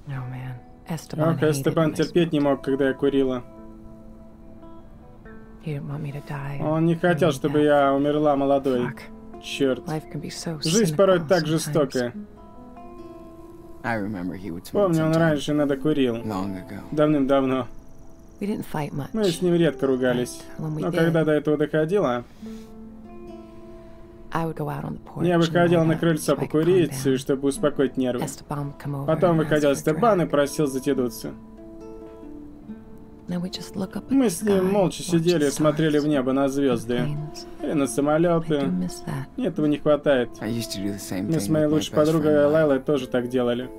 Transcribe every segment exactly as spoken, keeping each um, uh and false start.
Ох, Эстебан терпеть не мог, когда я курила. Он не хотел, чтобы я умерла молодой. Черт. Жизнь порой так жестокая. Помню, он раньше иногда курил. Давным-давно. Мы с ним редко ругались. Но когда до этого доходило, я выходил на крыльцо покурить, чтобы успокоить нервы. Потом выходил Эстебан и просил затянуться. Мы с ним молча сидели и смотрели в небо на звезды. Или на самолеты. Мне этого не хватает. Мы с моей лучшей подругой Лайлой тоже так делали.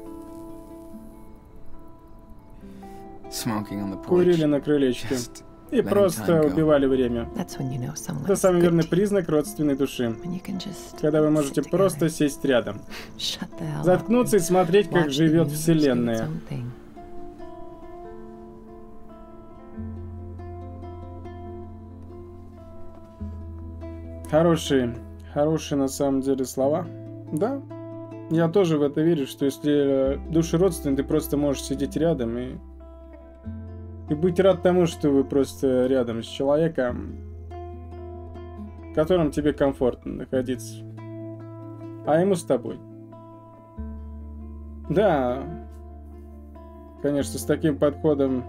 Курили на крылечке. И просто убивали время. Это самый верный признак родственной души. Когда вы можете просто сесть рядом. Заткнуться и смотреть, как живет Вселенная. Хорошие, хорошие на самом деле слова. Да, я тоже в это верю, что если души родственные, ты просто можешь сидеть рядом и, и быть рад тому, что вы просто рядом с человеком, в котором тебе комфортно находиться, а ему с тобой. Да, конечно, с таким подходом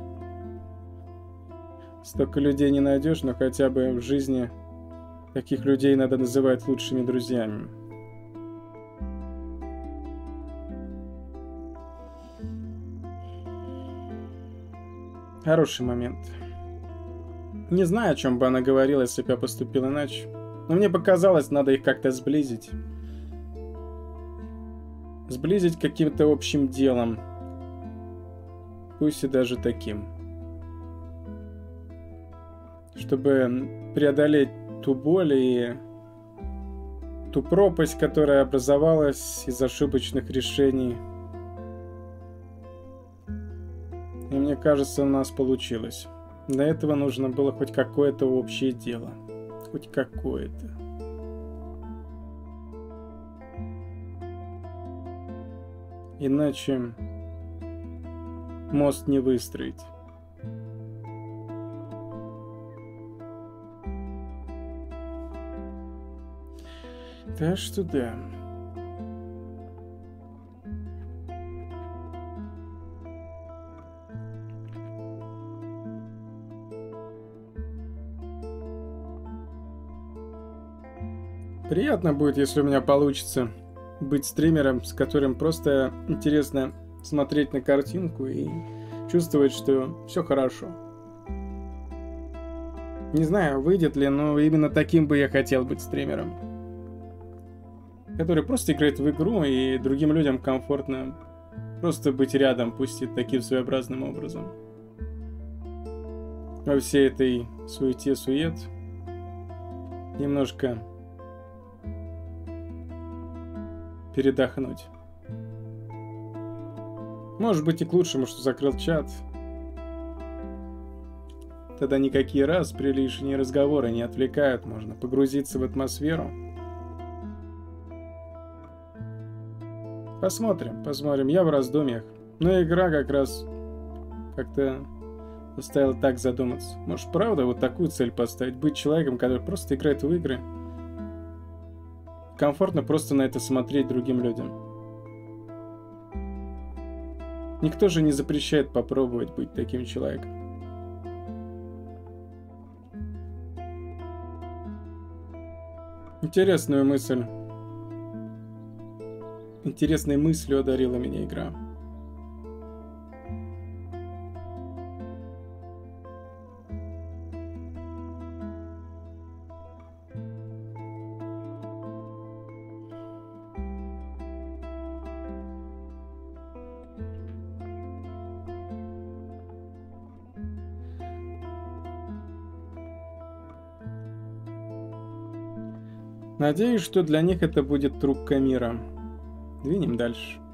столько людей не найдешь, но хотя бы в жизни таких людей надо называть лучшими друзьями. Хороший момент. Не знаю, о чем бы она говорила, если бы я поступил иначе. Но мне показалось, надо их как-то сблизить. Сблизить каким-то общим делом. Пусть и даже таким. Чтобы преодолеть ту боль и ту пропасть, которая образовалась из ошибочных решений. И мне кажется, у нас получилось. Для этого нужно было хоть какое-то общее дело. Хоть какое-то. Иначе мост не выстроить. Так что да. Приятно будет, если у меня получится быть стримером, с которым просто интересно смотреть на картинку и чувствовать, что все хорошо. Не знаю, выйдет ли, но именно таким бы я хотел быть стримером. Который просто играет в игру, и другим людям комфортно просто быть рядом, пусть и таким своеобразным образом. Во всей этой суете-сует немножко передохнуть. Может быть и к лучшему, что закрыл чат. Тогда никакие распри, лишние разговоры не отвлекают, можно погрузиться в атмосферу. Посмотрим, посмотрим. Я в раздумьях. Но игра как раз как-то заставила так задуматься. Может, правда вот такую цель поставить? Быть человеком, который просто играет в игры. Комфортно просто на это смотреть другим людям. Никто же не запрещает попробовать быть таким человеком. Интересную мысль. Интересной мыслью одарила меня игра. Надеюсь, что для них это будет трубка мира. Двинем дальше.